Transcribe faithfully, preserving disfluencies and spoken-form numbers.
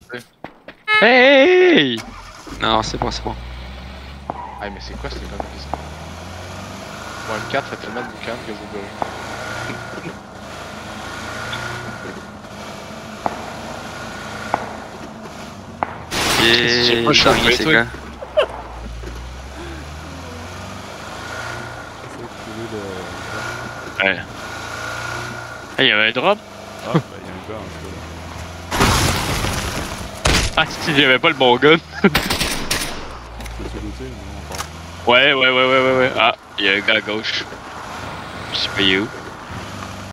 Hey! Non, c'est bon, c'est bon. Ah, mais c'est quoi ces conneries ça? Bon, M quatre fait tellement de boucan que c'est de. Yeah, J'ai pas chauffé, c'est toi. quoi? Ouais. Ah, il y avait un drop? Ah, ben il y a un gars en tout Ah, si j'avais pas le bon gun. cas. Peux-tu looter? Non, on part. Ouais, ouais, ouais, ouais, ouais, ouais. Ah, il y a un gars à gauche. Je sais pas il est où.